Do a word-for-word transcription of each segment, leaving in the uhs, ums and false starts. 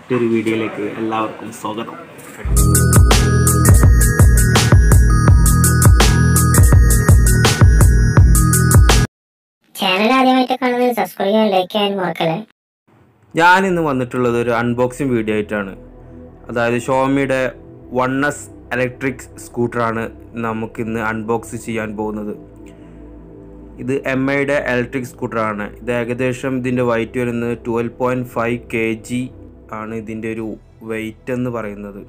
മറ്റൊരു വീഡിയോയിലേക്ക് എല്ലാവർക്കും സ്വാഗതം. ചാനൽ ആദ്യമായിട്ട് കാണുന്നത് സബ്സ്ക്രൈബ് ചെയ്യാൻ ലൈക്ക് ചെയ്യാൻ മറക്കല്ലേ. ഞാനിന്ന് വന്നിട്ടുള്ളത് ഒരു അൺബോക്സിങ് വീഡിയോ ആയിട്ടാണ്. അതായത് xiaomiയുടെ വൺ എസ് ഇലക്ട്രിക് സ്കൂട്ടറാണ് നമുക്കിന്ന് അൺബോക്സ് ചെയ്യാൻ പോകുന്നത്. ഇത് എം ഐയുടെ ഇലക്ട്രിക് സ്കൂട്ടറാണ്. ഇത് ഏകദേശം ഇതിൻ്റെ വെയിറ്റ് വരുന്നത് twelve point five K G ആണ് ഇതിൻ്റെ ഒരു വെയിറ്റ് എന്ന് പറയുന്നത്.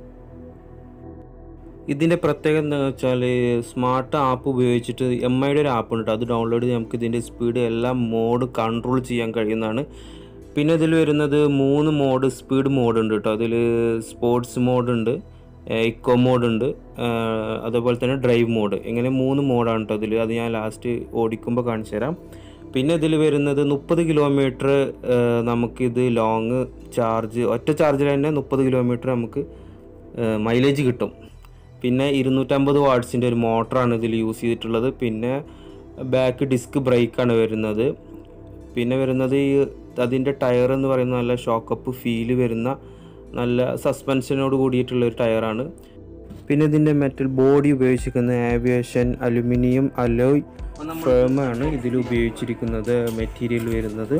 ഇതിൻ്റെ പ്രത്യേകത എന്താണെന്ന് വെച്ചാൽ സ്മാർട്ട് ആപ്പ് ഉപയോഗിച്ചിട്ട് എം ഐയുടെ ഒരു ആപ്പ് ഉണ്ട്, അത് ഡൗൺലോഡ് ചെയ്ത് നമുക്ക് ഇതിൻ്റെ സ്പീഡ് എല്ലാം മോഡ് കൺട്രോൾ ചെയ്യാൻ കഴിയുന്നതാണ്. പിന്നെ ഇതിൽ വരുന്നത് മൂന്ന് മോഡ് സ്പീഡ് മോഡ് ഉണ്ട് കേട്ടോ. അതിൽ സ്പോർട്സ് മോഡ് ഉണ്ട്, ഇക്കോ മോഡ് ഉണ്ട്, അതേപോലെ തന്നെ ഡ്രൈവ് മോഡ്, ഇങ്ങനെ മൂന്ന് മോഡാണ് കേട്ടോ ഇതിൽ. അത് ഞാൻ ലാസ്റ്റ് ഓടിക്കുമ്പോൾ കാണിച്ചു തരാം. പിന്നെ ഇതിൽ വരുന്നത് മുപ്പത് കിലോമീറ്റർ നമുക്കിത് ലോങ് ചാർജ്, ഒറ്റ ചാർജിൽ തന്നെ മുപ്പത് കിലോമീറ്റർ നമുക്ക് മൈലേജ് കിട്ടും. പിന്നെ ഇരുന്നൂറ്റമ്പത് വാട്ട്സിൻ്റെ ഒരു മോട്ടറാണ് ഇതിൽ യൂസ് ചെയ്തിട്ടുള്ളത്. പിന്നെ ബാക്ക് ഡിസ്ക് ബ്രേക്കാണ് വരുന്നത്. പിന്നെ വരുന്നത് ഈ അതിൻ്റെ ടയർ എന്ന് പറയുന്നത് നല്ല ഷോക്കപ്പ് ഫീല് വരുന്ന നല്ല സസ്പെൻഷനോട് കൂടിയിട്ടുള്ളൊരു ടയറാണ്. പിന്നെ ഇതിൻ്റെ മെറ്റൽ ബോഡി ഉപയോഗിച്ചിരിക്കുന്ന ആവിയേഷൻ അലുമിനിയം അലോയ് ഫേമാണ് ഇതിൽ ഉപയോഗിച്ചിരിക്കുന്നത് മെറ്റീരിയൽ വരുന്നത്.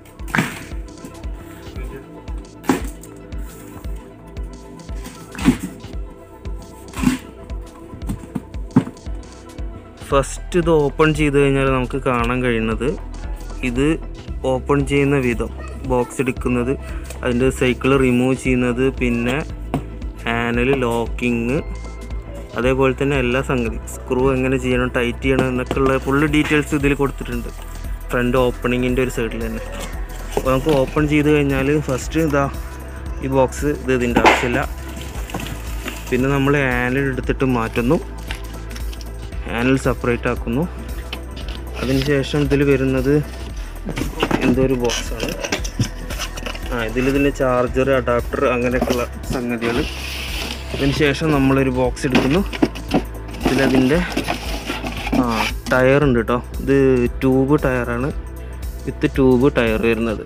ഫസ്റ്റ് ഇത് ഓപ്പൺ ചെയ്ത് കഴിഞ്ഞാൽ നമുക്ക് കാണാൻ കഴിയുന്നത് ഇത് ഓപ്പൺ ചെയ്യുന്ന വിധം, ബോക്സ് എടുക്കുന്നത്, അതിൻ്റെ സൈക്കിൾ റിമൂവ് ചെയ്യുന്നത്, പിന്നെ ഹാൻഡിൽ ലോക്കിങ്, അതേപോലെ തന്നെ എല്ലാ സംഗതി സ്ക്രൂ എങ്ങനെ ചെയ്യണം, ടൈറ്റ് ചെയ്യണം എന്നൊക്കെയുള്ള ഫുള്ള് ഡീറ്റെയിൽസ് ഇതിൽ കൊടുത്തിട്ടുണ്ട്. ഫ്രണ്ട് ഓപ്പണിങ്ങിൻ്റെ ഒരു സൈഡിൽ തന്നെ. അപ്പോൾ നമുക്ക് ഓപ്പൺ ചെയ്ത് കഴിഞ്ഞാൽ ഫസ്റ്റ് ഇതാ ഈ ബോക്സ്, ഇത് ഇതിൻ്റെ ആവശ്യമില്ല. പിന്നെ നമ്മൾ ഹാൻഡിൽ എടുത്തിട്ട് മാറ്റുന്നു, ഹാൻഡിൽ സെപ്പറേറ്റ് ആക്കുന്നു. അതിനുശേഷം ഇതിൽ വരുന്നത് എന്തോ ഒരു ബോക്സാണ്. ആ ഇതിൽ ഇതിൻ്റെ ചാർജർ, അഡാപ്റ്റർ, അങ്ങനെയൊക്കെയുള്ള സംഗതികൾ. അതിന് ശേഷം നമ്മളൊരു ബോക്സ് എടുക്കുന്നു. ഇതിലതിൻ്റെ ആ ടയറുണ്ട് കേട്ടോ. ഇത് ട്യൂബ് ടയറാണ്, വിത്ത് ട്യൂബ് ടയർ വരുന്നത്.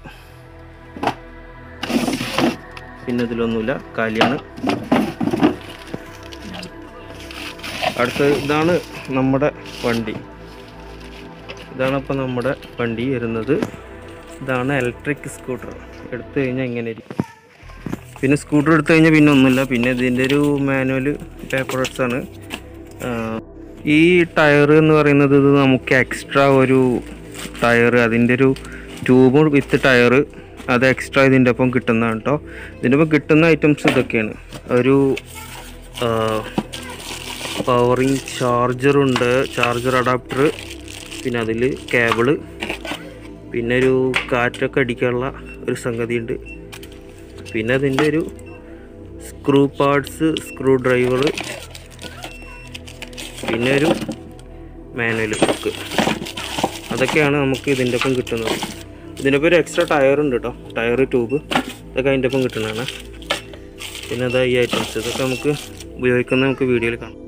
പിന്നെ ഇതിലൊന്നുമില്ല, കാലിയാണ്. അടുത്ത ഇതാണ് നമ്മുടെ വണ്ടി. ഇതാണ് അപ്പോൾ നമ്മുടെ വണ്ടി വരുന്നത്. ഇതാണ് ഇലക്ട്രിക് സ്കൂട്ടർ. എടുത്തു കഴിഞ്ഞാൽ ഇങ്ങനെ ഇരിക്കും. പിന്നെ സ്കൂട്ടർ എടുത്തു കഴിഞ്ഞാൽ പിന്നെ ഒന്നുമില്ല. പിന്നെ ഇതിൻ്റെ ഒരു മാനുവൽ പേപ്പർസ് ആണ്. ഈ ടയർ എന്ന് പറയുന്നത് ഇത് നമുക്ക് എക്സ്ട്രാ ഒരു ടയർ, അതിൻ്റെ ഒരു ട്യൂബ് വിത്ത് ടയർ, അത് എക്സ്ട്രാ ഇതിൻ്റെ ഒപ്പം കിട്ടുന്നതാണ് കേട്ടോ. ഇതിൻ്റെ ഒപ്പം കിട്ടുന്ന ഐറ്റംസ് ഇതൊക്കെയാണ്. ഒരു പവറിങ് ചാർജറുണ്ട്, ചാർജർ അഡാപ്റ്റർ, പിന്നെ അതിൽ കേബിള്, പിന്നെ ഒരു കാറ്റൊക്കെ അടിക്കാനുള്ള ഒരു സംഗതിയുണ്ട്. പിന്നെ അതിൻ്റെ ഒരു സ്ക്രൂ പാർട്സ്, സ്ക്രൂ ഡ്രൈവർ, പിന്നെ ഒരു മാനുവൽ ബുക്ക്, അതൊക്കെയാണ് നമുക്ക് ഇതിൻ്റെ ഒപ്പം കിട്ടുന്നത്. ഇതിൻ്റെ ഒപ്പം ഒരു എക്സ്ട്രാ ടയർ ഉണ്ട് കേട്ടോ, ടയർ, ട്യൂബ്, ഇതൊക്കെ അതിൻ്റെ ഒപ്പം കിട്ടുന്നതാണ്. പിന്നെ അതാ ഈ ഐറ്റംസ്, ഇതൊക്കെ നമുക്ക് ഉപയോഗിക്കുന്ന നമുക്ക് വീഡിയോയിൽ കാണാം.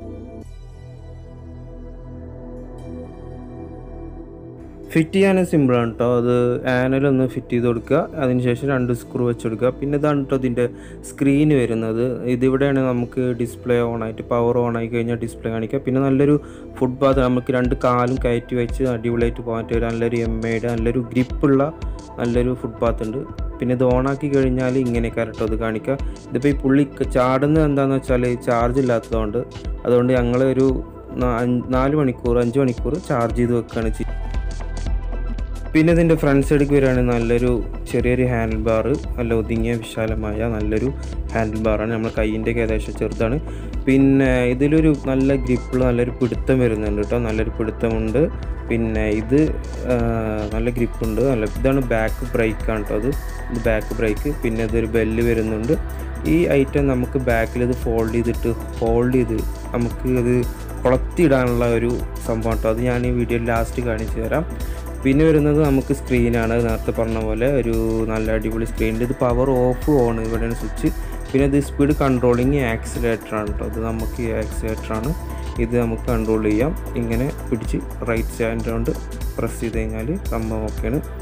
ഫിറ്റ് ചെയ്യാനും സിമ്പിളാണ് കേട്ടോ. അത് ആനലൊന്ന് ഫിറ്റ് ചെയ്ത് കൊടുക്കുക, അതിനുശേഷം രണ്ട് സ്ക്രൂ വെച്ച് കൊടുക്കുക. പിന്നെ ഇതാണ് കേട്ടോ ഇതിൻ്റെ സ്ക്രീൻ വരുന്നത്. ഇതിവിടെയാണ് നമുക്ക് ഡിസ്പ്ലേ ഓൺ ആയിട്ട്, പവർ ഓൺ ആയി കഴിഞ്ഞാൽ ഡിസ്പ്ലേ കാണിക്കുക. പിന്നെ നല്ലൊരു ഫുട് ബാത്ത്, നമുക്ക് രണ്ട് കാലും കയറ്റി വെച്ച് അടിപൊളിയായിട്ട് പോകാൻ പറ്റിയ നല്ലൊരു എം ഐയുടെ നല്ലൊരു ഗ്രിപ്പുള്ള നല്ലൊരു ഫുട് ബാത്ത് ഉണ്ട്. പിന്നെ ഇത് ഓണാക്കി കഴിഞ്ഞാൽ ഇങ്ങനെയൊക്കെ കേട്ടോ ഇത് കാണിക്കുക. ഇതിപ്പോൾ ഈ പുള്ളി ചാടുന്നത് എന്താണെന്ന് വെച്ചാൽ ചാർജ് ഇല്ലാത്തതുകൊണ്ട്, അതുകൊണ്ട് ഞങ്ങൾ ഒരു നാല് മണിക്കൂർ അഞ്ച് മണിക്കൂർ ചാർജ് ചെയ്ത് വെക്കുകയാണ് ചെയ്യുന്നത്. പിന്നെ ഇതിൻ്റെ ഫ്രണ്ട് സൈഡിലേക്ക് വരികയാണെങ്കിൽ നല്ലൊരു ചെറിയൊരു ഹാൻഡിൽ ബാർ, നല്ല ഒതുങ്ങിയ വിശാലമായ നല്ലൊരു ഹാൻഡിൽ ബാറാണ്. നമ്മൾ കൈയിൻ്റെയൊക്കെ ഏകദേശം ചെറുതാണ്. പിന്നെ ഇതിലൊരു നല്ല ഗ്രിപ്പിൾ, നല്ലൊരു പിടുത്തം വരുന്നുണ്ട് കേട്ടോ, നല്ലൊരു പിടുത്തമുണ്ട്. പിന്നെ ഇത് നല്ല ഗ്രിപ്പുണ്ട്, നല്ല ഇതാണ് ബാക്ക് ബ്രേക്കാണ് കേട്ടോ. അത് ഇത് ബാക്ക് ബ്രേക്ക്. പിന്നെ ഇതൊരു ബെല്ല് വരുന്നുണ്ട്. ഈ ഐറ്റം നമുക്ക് ബാക്കിൽ ഇത് ഫോൾഡ് ചെയ്തിട്ട് ഹോൾഡ് ചെയ്ത് നമുക്ക് അത് കൊളത്തിയിടാനുള്ള ഒരു സംഭവം കേട്ടോ. അത് ഞാൻ ഈ വീഡിയോയിൽ ലാസ്റ്റ് കാണിച്ചു തരാം. പിന്നെ വരുന്നത് നമുക്ക് സ്ക്രീനാണ്, നേരത്തെ പറഞ്ഞ പോലെ ഒരു നല്ല അടിപൊളി സ്ക്രീനിൽ ഇത് പവർ ഓഫ് ഓൺ ഇവിടെയാണ് സ്വിച്ച്. പിന്നെ ഇത് സ്പീഡ് കൺട്രോളിങ് ആക്സിലേറ്ററാണ് കേട്ടോ. ഇത് നമുക്ക് ആക്സിലേറ്ററാണ്, ഇത് നമുക്ക് കൺട്രോൾ ചെയ്യാം. ഇങ്ങനെ പിടിച്ച് റൈറ്റ് ഹാൻഡ് കൊണ്ട് പ്രസ് ചെയ്ത് കഴിഞ്ഞാൽ സംഭവം ഓക്കെയാണ്.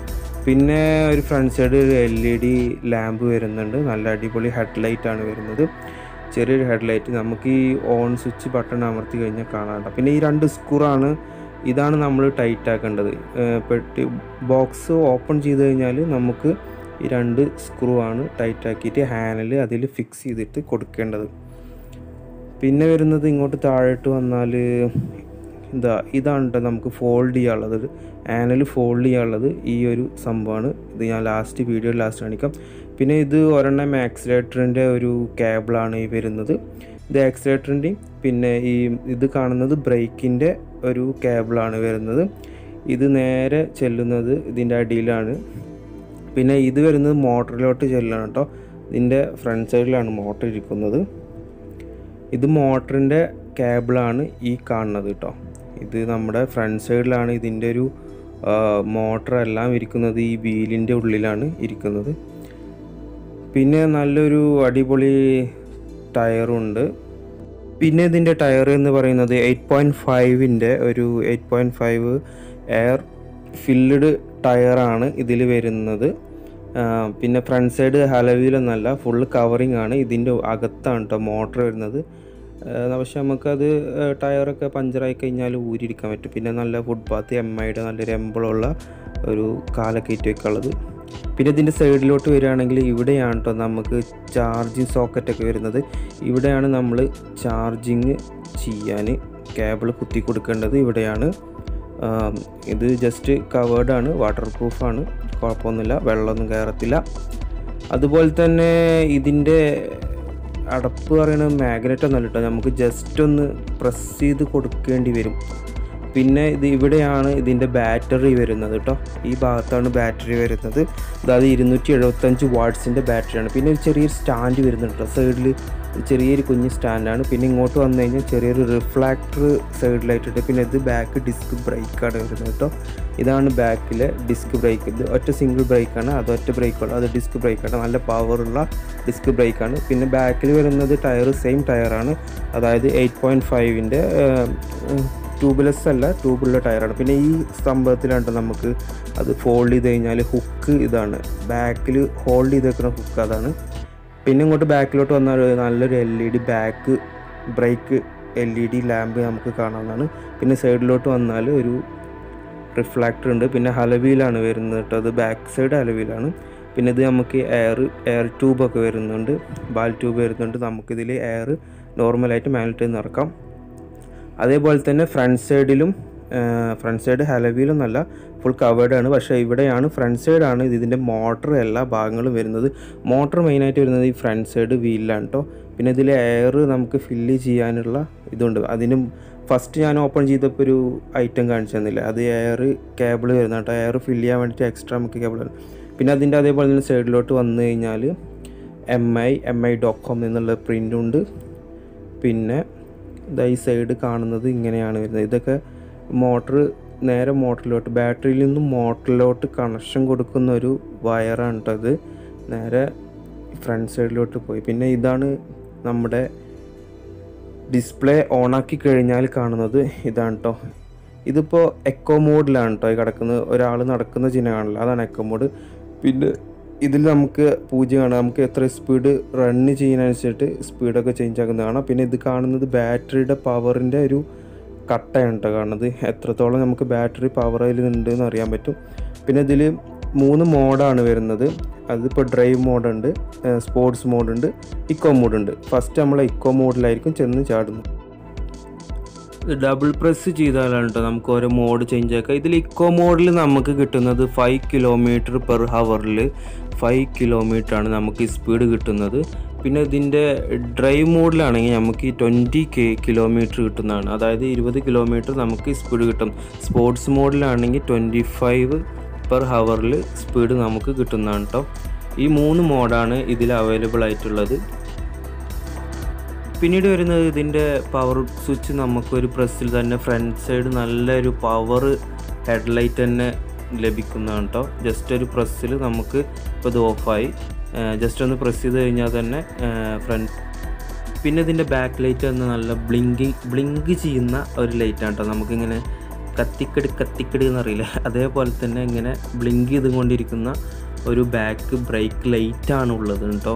പിന്നെ ഒരു ഫ്രണ്ട് സൈഡ് ഒരു എൽ ഇ ഡി ലാമ്പ് വരുന്നുണ്ട്. നല്ല അടിപൊളി ഹെഡ്ലൈറ്റാണ് വരുന്നത്. ചെറിയൊരു ഹെഡ്ലൈറ്റ്. നമുക്ക് ഈ ഓൺ സ്വിച്ച് ബട്ടൺ അമർത്തി കഴിഞ്ഞാൽ കാണാം. പിന്നെ ഈ രണ്ട് സ്ക്രൂവാണ്, ഇതാണ് നമ്മൾ ടൈറ്റ് ആക്കേണ്ടത്. പെട്ടി ബോക്സ് ഓപ്പൺ ചെയ്ത് കഴിഞ്ഞാൽ നമുക്ക് ഈ രണ്ട് സ്ക്രൂ ആണ് ടൈറ്റ് ആക്കിയിട്ട് ഹാൻഡിൽ അതിൽ ഫിക്സ് ചെയ്തിട്ട് കൊടുക്കേണ്ടത്. പിന്നെ വരുന്നത് ഇങ്ങോട്ട് താഴോട്ട് വന്നാൽ ഇതാ ഇതാണ് കേട്ടോ നമുക്ക് ഫോൾഡ് ചെയ്യാനുള്ളത്. ഹാൻഡിൽ ഫോൾഡ് ചെയ്യാനുള്ളത് ഈ ഒരു സംഭവമാണ്. ഇത് ഞാൻ ലാസ്റ്റ് വീഡിയോ ലാസ്റ്റ് കാണിക്കാം. പിന്നെ ഇത് ഒരെണ്ണം ആക്സിലേറ്ററിൻ്റെ ഒരു കേബിളാണ് ഈ വരുന്നത്. ഇത് ആക്സിലേറ്ററിൻ്റെയും പിന്നെ ഈ ഇത് കാണുന്നത് ബ്രേക്കിൻ്റെ ഒരു കേബിളാണ് വരുന്നത്. ഇത് നേരെ ചെല്ലുന്നത് ഇതിൻ്റെ അടിയിലാണ്. പിന്നെ ഇത് വരുന്നത് മോട്ടറിലോട്ട് ചെല്ലണം കേട്ടോ. ഇതിൻ്റെ ഫ്രണ്ട് സൈഡിലാണ് മോട്ടർ ഇരിക്കുന്നത്. ഇത് മോട്ടറിൻ്റെ കേബിളാണ് ഈ കാണുന്നത് കേട്ടോ. ഇത് നമ്മുടെ ഫ്രണ്ട് സൈഡിലാണ് ഇതിൻ്റെ ഒരു മോട്ടറെല്ലാം ഇരിക്കുന്നത്. ഈ വീലിൻ്റെ ഉള്ളിലാണ് ഇരിക്കുന്നത്. പിന്നെ നല്ലൊരു അടിപൊളി ടയറുണ്ട്. പിന്നെ ഇതിൻ്റെ ടയർ എന്ന് പറയുന്നത് എയ്റ്റ് പോയിൻറ്റ് ഫൈവിൻ്റെ ഒരു eight point five air filled ടയറാണ് ഇതിൽ വരുന്നത്. പിന്നെ ഫ്രണ്ട് സൈഡ് ഹലവീലൊന്നല്ല, ഫുള്ള് കവറിങ് ആണ്. ഇതിൻ്റെ അകത്താണ് കേട്ടോ മോട്ടർ വരുന്നത്. പക്ഷെ നമുക്കത് ടയറൊക്കെ പഞ്ചറായി കഴിഞ്ഞാൽ ഊരിയിരിക്കാൻ പറ്റും. പിന്നെ നല്ല ഫുട്പാത്ത് എം ഐയുടെ നല്ലൊരു എംബിളുള്ള ഒരു കാലക്കയറ്റി വെക്കാനുള്ളത്. പിന്നെ ഇതിൻ്റെ സൈഡിലോട്ട് വരികയാണെങ്കിൽ ഇവിടെയാണ് കേട്ടോ നമുക്ക് ചാർജിങ് സോക്കറ്റൊക്കെ വരുന്നത്. ഇവിടെയാണ് നമ്മൾ ചാർജിങ് ചെയ്യാൻ കേബിൾ കുത്തി കൊടുക്കേണ്ടത്. ഇവിടെയാണ്. ഇത് ജസ്റ്റ് കവേർഡാണ്, വാട്ടർ പ്രൂഫാണ്, കുഴപ്പമൊന്നുമില്ല, വെള്ളമൊന്നും കയറത്തില്ല. അതുപോലെ തന്നെ ഇതിൻ്റെ അടപ്പ് പറയുന്നത് മാഗ്നറ്റ് ഒന്നല്ല കേട്ടോ, നമുക്ക് ജസ്റ്റ് ഒന്ന് പ്രസ് ചെയ്ത് കൊടുക്കേണ്ടി വരും. പിന്നെ ഇത് ഇവിടെയാണ് ഇതിൻ്റെ ബാറ്ററി വരുന്നത് കേട്ടോ. ഈ ഭാഗത്താണ് ബാറ്ററി വരുന്നത്. അതായത് ഇരുന്നൂറ്റി എഴുപത്തഞ്ച് വാട്ട്സിൻ്റെ ബാറ്ററിയാണ്. പിന്നെ ഒരു ചെറിയൊരു സ്റ്റാൻഡ് വരുന്നുണ്ട് കേട്ടോ സൈഡിൽ, ചെറിയൊരു കുഞ്ഞ് സ്റ്റാൻഡാണ്. പിന്നെ ഇങ്ങോട്ട് വന്നു കഴിഞ്ഞാൽ ചെറിയൊരു റിഫ്ലാക്ടർ സൈഡിലായിട്ടുണ്ട്. പിന്നെ ഇത് ബാക്ക് ഡിസ്ക് ബ്രേക്കാണ് വരുന്നത് കേട്ടോ. ഇതാണ് ബാക്കിലെ ഡിസ്ക് ബ്രേക്ക്. ഇത് ഒറ്റ സിംഗിൾ ബ്രേക്കാണ്, അത് ഒറ്റ ബ്രേക്കുള്ളൂ, അത് ഡിസ്ക് ബ്രേക്കാണ്. നല്ല പവറുള്ള ഡിസ്ക് ബ്രേക്കാണ്. പിന്നെ ബാക്കിൽ വരുന്നത് ടയർ സെയിം ടയറാണ്, അതായത് എയ്റ്റ് പോയിൻറ്റ് ഫൈവിൻ്റെ ട്യൂബ്ലെസ് അല്ല, ട്യൂബുള്ള ടയറാണ്. പിന്നെ ഈ സംഭവത്തിലാണ് നമുക്ക് അത് ഫോൾഡ് ചെയ്ത് കഴിഞ്ഞാൽ ഹുക്ക് ഇതാണ്, ബാക്കിൽ ഹോൾഡ് ചെയ്ത് വെക്കുന്ന ഹുക്ക് അതാണ്. പിന്നെ ഇങ്ങോട്ട് ബാക്കിലോട്ട് വന്നാൽ നല്ലൊരു L E D back brake L E D lamp നമുക്ക് കാണാവുന്നതാണ്. പിന്നെ സൈഡിലോട്ട് വന്നാൽ ഒരു റിഫ്ലാക്ടർ ഉണ്ട്. പിന്നെ ഹലവീലാണ് വരുന്നത് കേട്ടോ, അത് ബാക്ക് സൈഡ് ഹലവീലാണ്. പിന്നെ ഇത് നമുക്ക് എയർ എയർ ട്യൂബൊക്കെ വരുന്നുണ്ട്, ബാൽ ട്യൂബ് വരുന്നുണ്ട്. നമുക്കിതിൽ എയർ നോർമലായിട്ട് മാനുവലായിട്ട് നിറക്കാം. അതേപോലെ തന്നെ ഫ്രണ്ട് സൈഡിലും ഫ്രണ്ട് സൈഡ് ഹലവീലും നല്ല ഫുൾ കവേർഡാണ്. പക്ഷേ ഇവിടെയാണ് ഫ്രണ്ട് സൈഡാണ് ഇതിൻ്റെ മോട്ടർ എല്ലാ ഭാഗങ്ങളും വരുന്നത്. മോട്ടർ മെയിനായിട്ട് വരുന്നത് ഈ ഫ്രണ്ട് സൈഡ് വീലിലാണ് കേട്ടോ. പിന്നെ ഇതിൽ എയർ നമുക്ക് ഫില്ല് ചെയ്യാനുള്ള ഇതുണ്ട്. അതിനും ഫസ്റ്റ് ഞാൻ ഓപ്പൺ ചെയ്തപ്പോൾ ഒരു ഐറ്റം കാണിച്ചു തന്നില്ല, അത് എയർ കേബിൾ വരുന്ന കേട്ടോ. എയർ ഫില്ല് ചെയ്യാൻ വേണ്ടിയിട്ട് എക്സ്ട്രാ നമുക്ക് കേബിൾ വരും. പിന്നെ അതിൻ്റെ അതേപോലെ തന്നെ സൈഡിലോട്ട് വന്നു കഴിഞ്ഞാൽ M I M I dot com എന്നുള്ള പ്രിൻ്റുണ്ട്. പിന്നെ ഇതാ ഈ സൈഡ് കാണുന്നത് ഇങ്ങനെയാണ് വരുന്നത്. ഇതൊക്കെ മോട്ടർ നേരെ മോട്ടറിലോട്ട്, ബാറ്ററിയിൽ നിന്നും മോട്ടറിലോട്ട് കണക്ഷൻ കൊടുക്കുന്ന ഒരു വയറാണ് കേട്ടോ. ഇത് നേരെ ഫ്രണ്ട് സൈഡിലോട്ട് പോയി. പിന്നെ ഇതാണ് നമ്മുടെ ഡിസ്പ്ലേ ഓണാക്കി കഴിഞ്ഞാൽ കാണുന്നത് ഇതാണ് കേട്ടോ. ഇതിപ്പോൾ എക്കോ മോഡിലാണ് കേട്ടോ ഈ കിടക്കുന്നത്. ഒരാൾ നടക്കുന്ന ചിഹ്നം കാണില്ല, അതാണ് എക്കോ മോഡ്. പിന്നെ ഇതിൽ നമുക്ക് പൂജ്യമാണ്, നമുക്ക് എത്ര സ്പീഡ് റണ്ണ് ചെയ്യുന്നതനുസരിച്ചിട്ട് സ്പീഡൊക്കെ ചേഞ്ച് ആക്കുന്നത് കാണാം. പിന്നെ ഇത് കാണുന്നത് ബാറ്ററിയുടെ പവറിൻ്റെ ഒരു കട്ടയാണ് കേട്ടോ കാണുന്നത്, എത്രത്തോളം നമുക്ക് ബാറ്ററി പവർ അതിലുണ്ട് എന്ന് അറിയാൻ പറ്റും. പിന്നെ ഇതിൽ മൂന്ന് മോഡാണ് വരുന്നത്. അതിപ്പോൾ ഡ്രൈവ് മോഡുണ്ട്, സ്പോർട്സ് മോഡുണ്ട്, ഇക്കോ മോഡുണ്ട്. ഫസ്റ്റ് നമ്മൾ ഇക്കോ മോഡിലായിരിക്കും ചെന്ന് ചാടുന്നത്. ഡബിൾ പ്രസ് ചെയ്താലാണ് കേട്ടോ നമുക്ക് ഓരോ മോഡ് ചേഞ്ച് ആക്കുക. ഇതിൽ ഇക്കോ മോഡിൽ നമുക്ക് കിട്ടുന്നത് ഫൈവ് കിലോമീറ്റർ പെർ ഹവറിൽ ഫൈവ് കിലോമീറ്റർ ആണ് നമുക്ക് ഈ സ്പീഡ് കിട്ടുന്നത്. പിന്നെ ഇതിൻ്റെ ഡ്രൈവ് മോഡിലാണെങ്കിൽ നമുക്ക് ഈ ട്വൻറ്റി കെ കിലോമീറ്റർ കിട്ടുന്നതാണ്, അതായത് ഇരുപത് കിലോമീറ്റർ നമുക്ക് സ്പീഡ് കിട്ടും. സ്പോർട്സ് മോഡിലാണെങ്കിൽ ട്വൻറ്റി ഫൈവ് പെർ ഹവറിൽ സ്പീഡ് നമുക്ക് കിട്ടുന്നതാണ് കേട്ടോ. ഈ മൂന്ന് മോഡാണ് ഇതിൽ അവൈലബിൾ ആയിട്ടുള്ളത്. പിന്നീട് വരുന്നത് ഇതിൻ്റെ പവർ സ്വിച്ച്. നമുക്കൊരു പ്രസ്സിൽ തന്നെ ഫ്രണ്ട് സൈഡ് നല്ലൊരു പവർ ഹെഡ്ലൈറ്റ് തന്നെ ലഭിക്കുന്നതാണ് കേട്ടോ. ജസ്റ്റ് ഒരു പ്രസ്സിൽ നമുക്ക് ഇപ്പോൾ ഇത് ഓഫായി, ജസ്റ്റ് ഒന്ന് പ്രസ് ചെയ്ത് കഴിഞ്ഞാൽ തന്നെ ഫ്രണ്ട്. പിന്നെ ഇതിൻ്റെ ബാക്ക് ലൈറ്റ് എന്ന നല്ല ബ്ലിങ്കിങ് ബ്ലിങ്ക് ചെയ്യുന്ന ഒരു ലൈറ്റാണ് കേട്ടോ. നമുക്കിങ്ങനെ കത്തിക്കടി കത്തിക്കടി എന്നറിയില്ല, അതേപോലെ തന്നെ ഇങ്ങനെ ബ്ലിങ്ക് ചെയ്തുകൊണ്ടിരിക്കുന്ന ഒരു ബാക്ക് ബ്രേക്ക് ലൈറ്റാണ് ഉള്ളത് കേട്ടോ.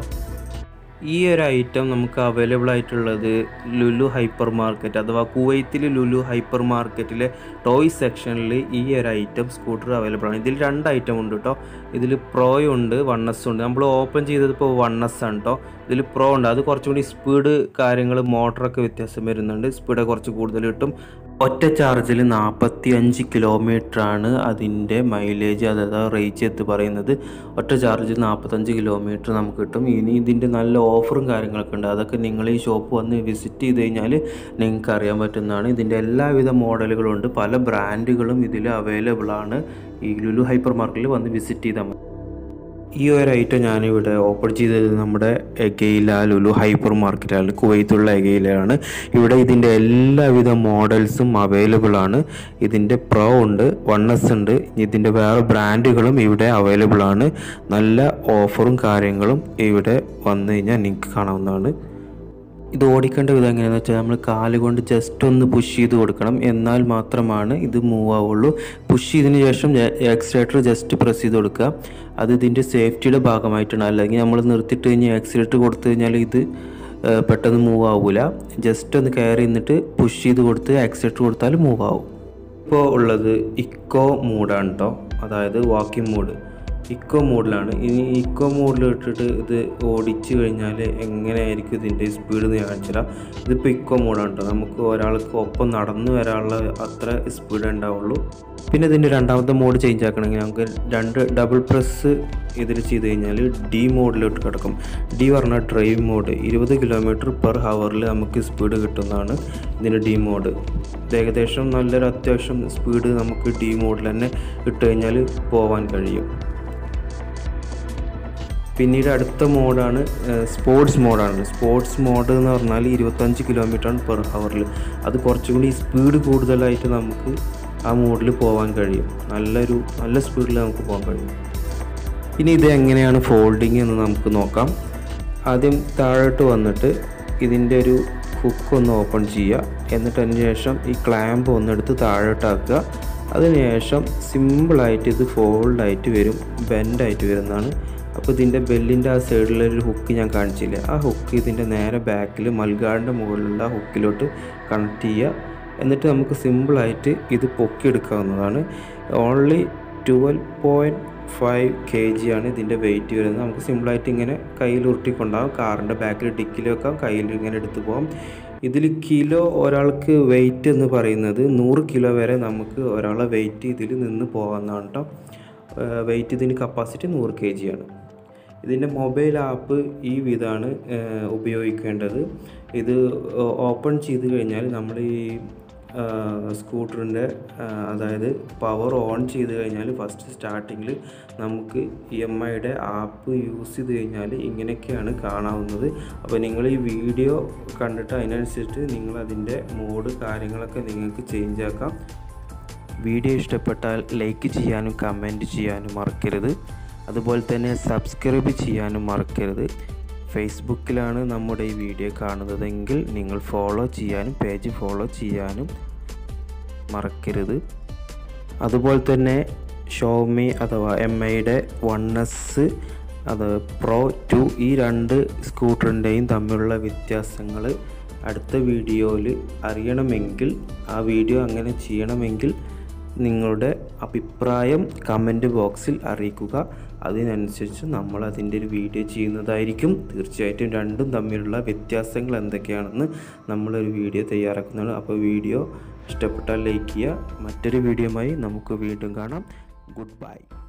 ഈ ഒരു ഐറ്റം നമുക്ക് അവൈലബിൾ ആയിട്ടുള്ളത് ലുലു ഹൈപ്പർ മാർക്കറ്റ് അഥവാ കുവൈത്തിൽ ലുലു ഹൈപ്പർ മാർക്കറ്റിലെ ടോയ് സെക്ഷനിൽ ഈ ഒരു ഐറ്റം സ്കൂട്ടർ അവൈലബിൾ ആണ്. ഇതിൽ രണ്ട് ഐറ്റം ഉണ്ട് കേട്ടോ. ഇതിൽ പ്രോയും ഉണ്ട്, വൺ എസ് ഉണ്ട്. നമ്മൾ ഓപ്പൺ ചെയ്തതിപ്പോൾ വൺ എസ് ആണ് കേട്ടോ. ഇതിൽ പ്രോ ഉണ്ട്, അത് കുറച്ചും കൂടി സ്പീഡ് കാര്യങ്ങൾ മോട്ടറൊക്കെ വ്യത്യാസം വരുന്നുണ്ട്, സ്പീഡ് കുറച്ച് കൂടുതൽ കിട്ടും. ഒറ്റ ചാർജിൽ നാൽപ്പത്തി അഞ്ച് കിലോമീറ്ററാണ് അതിൻ്റെ മൈലേജ്, അതായത് റേഞ്ച് എന്ന് പറയുന്നത്. ഒറ്റ ചാർജിൽ നാൽപ്പത്തഞ്ച് കിലോമീറ്റർ നമുക്ക് കിട്ടും. ഇനി ഇതിൻ്റെ നല്ല ഓഫറും കാര്യങ്ങളൊക്കെ ഉണ്ട്, അതൊക്കെ നിങ്ങൾ ഈ ഷോപ്പ് വന്ന് വിസിറ്റ് ചെയ്ത് കഴിഞ്ഞാൽ നിങ്ങൾക്ക് അറിയാൻ പറ്റുന്നതാണ്. ഇതിൻ്റെ എല്ലാവിധ മോഡലുകളും ഉണ്ട്, പല ബ്രാൻഡുകളും ഇതിൽ അവൈലബിൾ ആണ്. ഈ ലുലു ഹൈപ്പർ മാർക്കറ്റിൽ വന്ന് വിസിറ്റ് ചെയ്താൽ മതി. ഈ ഒരു ഐറ്റം ഞാനിവിടെ ഓപ്പൺ ചെയ്തത് നമ്മുടെ എഗെയില ലുലു ഹൈപ്പർ മാർക്കറ്റാണ്, കുവൈത്തുള്ള എഗെയിലാണ്. ഇവിടെ ഇതിൻ്റെ എല്ലാവിധ മോഡൽസും അവൈലബിൾ ആണ്. ഇതിൻ്റെ പ്രോ ഉണ്ട്, വൺ എസ് ഉണ്ട്, ഇതിൻ്റെ വേറെ ബ്രാൻഡുകളും ഇവിടെ അവൈലബിൾ ആണ്. നല്ല ഓഫറും കാര്യങ്ങളും ഇവിടെ വന്നു കഴിഞ്ഞാൽ നിങ്ങൾക്ക് കാണാവുന്നതാണ്. ഇത് ഓടിക്കേണ്ട വിധം എങ്ങനെയാണെന്ന് വെച്ചാൽ നമ്മൾ കാല് കൊണ്ട് ജസ്റ്റ് ഒന്ന് പുഷ് ചെയ്ത് കൊടുക്കണം, എന്നാൽ മാത്രമാണ് ഇത് മൂവ് ആവുള്ളൂ. പുഷ് ചെയ്തതിന് ശേഷം ആക്സിലേറ്റർ ജസ്റ്റ് പ്രസ് ചെയ്ത് കൊടുക്കുക. അത് ഇതിൻ്റെ സേഫ്റ്റിയുടെ ഭാഗമായിട്ടാണ്, അല്ലെങ്കിൽ നമ്മൾ നിർത്തിയിട്ട് കഴിഞ്ഞാൽ ആക്സിലേറ്റർ കൊടുത്തു കഴിഞ്ഞാൽ ഇത് പെട്ടെന്ന് മൂവ് ആവില്ല. ജസ്റ്റ് ഒന്ന് കയറി നിന്നിട്ട് പുഷ് ചെയ്ത് കൊടുത്ത് ആക്സിലേറ്റർ കൊടുത്താൽ മൂവ് ആവും. ഇപ്പോൾ ഉള്ളത് ഇക്കോ മൂഡാണ് കേട്ടോ, അതായത് വാക്കിംഗ് മൂഡ്. ഇക്കോ മോഡിലാണ്. ഇനി ഇക്കോ മോഡിൽ ഇട്ടിട്ട് ഇത് ഓടിച്ചു കഴിഞ്ഞാൽ എങ്ങനെയായിരിക്കും ഇതിൻ്റെ സ്പീഡ് എന്ന് ഞാൻ കാണിച്ചുതരാം. ഇതിപ്പോൾ ഇക്കോ മോഡാണ് കേട്ടോ, നമുക്ക് ഒരാൾക്ക് ഒപ്പം നടന്നു വരാനുള്ള അത്ര സ്പീഡ് ഉണ്ടാവുള്ളൂ. പിന്നെ ഇതിൻ്റെ രണ്ടാമത്തെ മോഡ് ചേഞ്ച് ആക്കണമെങ്കിൽ നമുക്ക് രണ്ട് ഡബിൾ പ്രസ് ഇതിൽ ചെയ്ത് കഴിഞ്ഞാൽ ഡി മോഡിലോട്ട് കിടക്കും. ഡി പറഞ്ഞാൽ ഡ്രൈവ് മോഡ്, ഇരുപത് കിലോമീറ്റർ പെർ ഹവറിൽ നമുക്ക് സ്പീഡ് കിട്ടുന്നതാണ് ഇതിൻ്റെ ഡി മോഡ്. ഇത് ഏകദേശം നല്ലൊരു അത്യാവശ്യം സ്പീഡ് നമുക്ക് ഡി മോഡിൽ തന്നെ ഇട്ട് കഴിഞ്ഞാൽ പോകാൻ കഴിയും. പിന്നീട് അടുത്ത മോഡാണ് സ്പോർട്സ് മോഡാണ്. സ്പോർട്സ് മോഡ് എന്ന് പറഞ്ഞാൽ ഇരുപത്തഞ്ച് കിലോമീറ്ററാണ് പെർ ഹവറിൽ. അത് കുറച്ചും കൂടി സ്പീഡ് കൂടുതലായിട്ട് നമുക്ക് ആ മോഡിൽ പോകാൻ കഴിയും, നല്ലൊരു നല്ല സ്പീഡിൽ നമുക്ക് പോകാൻ കഴിയും. ഇനി ഇത് എങ്ങനെയാണ് ഫോൾഡിങ് എന്ന് നമുക്ക് നോക്കാം. ആദ്യം താഴോട്ട് വന്നിട്ട് ഇതിൻ്റെ ഒരു ഹുക്ക് ഒന്ന് ഓപ്പൺ ചെയ്യുക, എന്നിട്ട് അതിന് ശേഷം ഈ ക്ലാമ്പ് ഒന്നെടുത്ത് താഴോട്ടാക്കുക. അതിനുശേഷം സിമ്പിളായിട്ട് ഇത് ഫോൾഡായിട്ട് വരും, ബെൻഡായിട്ട് വരുന്നതാണ്. അപ്പോൾ ഇതിൻ്റെ ബെല്ലിൻ്റെ ആ സൈഡിലൊരു ഹുക്ക് ഞാൻ കാണിച്ചില്ലേ, ആ ഹുക്ക് ഇതിൻ്റെ നേരെ ബാക്കിൽ മൽഗാടിൻ്റെ മുകളിലുള്ള ഹുക്കിലോട്ട് കണക്ട് ചെയ്യുക. എന്നിട്ട് നമുക്ക് സിമ്പിളായിട്ട് ഇത് പൊക്കിയെടുക്കാവുന്നതാണ്. Only twelve point five K G ആണ് ഇതിൻ്റെ വെയിറ്റ് വരുന്നത്. നമുക്ക് സിമ്പിളായിട്ട് ഇങ്ങനെ കയ്യിൽ ഉരുട്ടിക്കൊണ്ടാകും, കാറിൻ്റെ ബാക്കിൽ ഡിക്കിൽ വെക്കാം, കയ്യിൽ ഇങ്ങനെ എടുത്ത് പോകാം. ഇതിൽ കിലോ ഒരാൾക്ക് വെയിറ്റ് എന്ന് പറയുന്നത് നൂറ് കിലോ വരെ നമുക്ക് ഒരാളെ വെയിറ്റ് ഇതിൽ നിന്ന് പോകാവുന്നതാണ് കേട്ടോ. വെയിറ്റ് ഇതിന് കപ്പാസിറ്റി നൂറ് കെ ജി ആണ്. ഇതിൻ്റെ മൊബൈൽ ആപ്പ് ഈ വിധമാണ് ഉപയോഗിക്കേണ്ടത്. ഇത് ഓപ്പൺ ചെയ്ത് കഴിഞ്ഞാൽ നമ്മൾ ഈ സ്കൂട്ടറിൻ്റെ അതായത് പവർ ഓൺ ചെയ്ത് കഴിഞ്ഞാൽ ഫസ്റ്റ് സ്റ്റാർട്ടിങ്ങിൽ നമുക്ക് ഇ എം ഐയുടെ ആപ്പ് യൂസ് ചെയ്ത് കഴിഞ്ഞാൽ ഇങ്ങനെയൊക്കെയാണ് കാണാവുന്നത്. അപ്പോൾ നിങ്ങൾ ഈ വീഡിയോ കണ്ടിട്ട് അതിനനുസരിച്ച് നിങ്ങൾ അതിൻ്റെ മോഡ് കാര്യങ്ങളൊക്കെ നിങ്ങൾക്ക് ചേഞ്ച് ആക്കാം. വീഡിയോ ഇഷ്ടപ്പെട്ടാൽ ലൈക്ക് ചെയ്യാനും കമൻറ്റ് ചെയ്യാനും മറക്കരുത്. അതുപോലെ തന്നെ സബ്സ്ക്രൈബ് ചെയ്യാനും മറക്കരുത്. ഫേസ്ബുക്കിലാണ് നമ്മുടെ ഈ വീഡിയോ കാണുന്നതെങ്കിൽ നിങ്ങൾ ഫോളോ ചെയ്യാനും പേജ് ഫോളോ ചെയ്യാനും മറക്കരുത്. അതുപോലെ തന്നെ xiaomi അഥവാ എം ഐയുടെ വൺ എസ് അത് പ്രോ ടു ഈ രണ്ട് സ്കൂട്ടറിൻ്റെയും തമ്മിലുള്ള വ്യത്യാസങ്ങൾ അടുത്ത വീഡിയോയിൽ അറിയണമെങ്കിൽ, ആ വീഡിയോ അങ്ങനെ ചെയ്യണമെങ്കിൽ നിങ്ങളുടെ അഭിപ്രായം കമൻറ്റ് ബോക്സിൽ അറിയിക്കുക. അതിനനുസരിച്ച് നമ്മൾ അതിൻ്റെ ഒരു വീഡിയോ ചെയ്യുന്നതായിരിക്കും. തീർച്ചയായിട്ടും രണ്ടും തമ്മിലുള്ള വ്യത്യാസങ്ങൾ എന്തൊക്കെയാണെന്ന് നമ്മളൊരു വീഡിയോ തയ്യാറാക്കുന്നതാണ്. അപ്പോൾ വീഡിയോ ഇഷ്ടപ്പെട്ടാൽ ലൈക്ക് ചെയ്യുക. മറ്റൊരു വീഡിയോയുമായി നമുക്ക് വീണ്ടും കാണാം. Good bye.